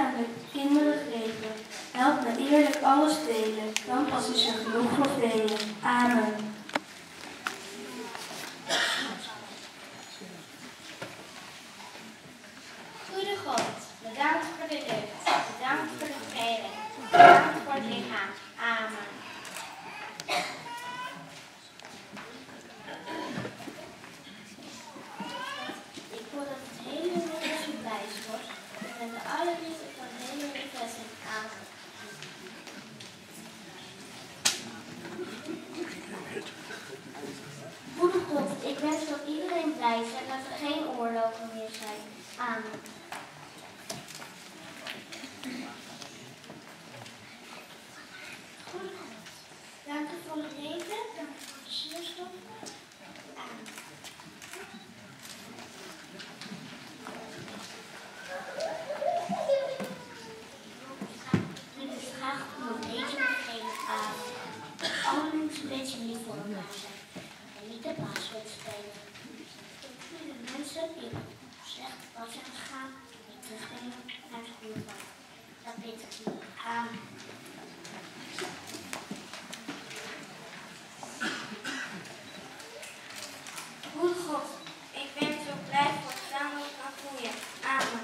aan de kinderen geven. Help me eerlijk alles delen, dan pas is er genoeg voor velen. Amen. Goede God, bedankt voor de lucht, bedankt voor de vrede, bedankt voor het lichaam. Amen. Ik wil dat het hele universum blij wordt. Ik ben de allerliefste van het hele universum. Amen. Goede God, ik wens dat iedereen blij is en dat er geen oorlogen meer zijn. Amen. Goede God, dank u voor het leven, dank u voor de zuurstof. Amen. Ik wil dus graag om een beetje vergeten aan. Alle mensen wensen lief voor elkaar zijn en niet de baas willen spelen. De mensen die slecht was zijn gegaan, niet terugbrengen naar het goede pad. Dat bid ik u. Amen. Goede God, ik ben zo blij voor het samen kan groeien. Amen.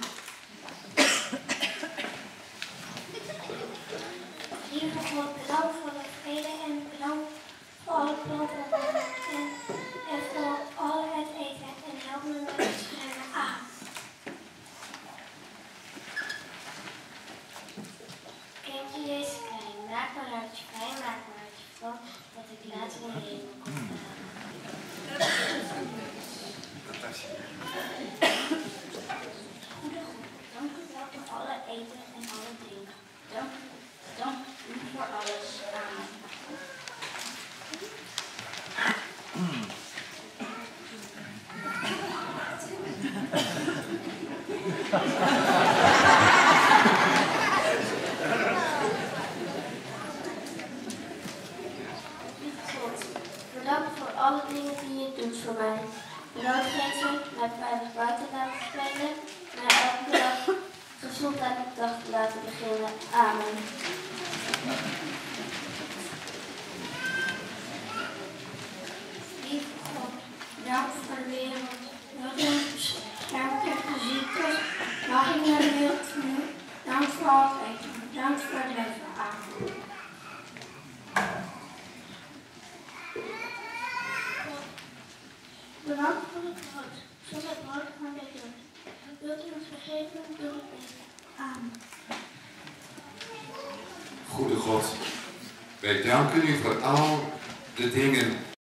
Lieve God, bedankt voor de vrede en bedankt voor alle planten en voor al het eten en help me met het schrijven. Amen. Kindje Jezus klein, maak maar uit je vrij, maak maar uit je van, dat ik later in de hemel kom halen. Goede God, dank u wel voor alle eten en alle drinken. Dank u voor alles. Amen. Bedankt voor alle dingen die je doet voor mij. Bedankt geven, mij veilig buiten laten spelen, mij elke dag gezond aan de dag te laten beginnen. Amen. Lieve God, bedankt voor de wereld. Bedankt voor de ziektes. Mag ik naar de wereld nu? Dank voor altijd. Bedankt voor het leven. Amen. Bedankt voor het brood, zoals het brood van de dood. Wilt u ons vergeven, doe het niet. Amen. Goede God, wij danken u voor al de dingen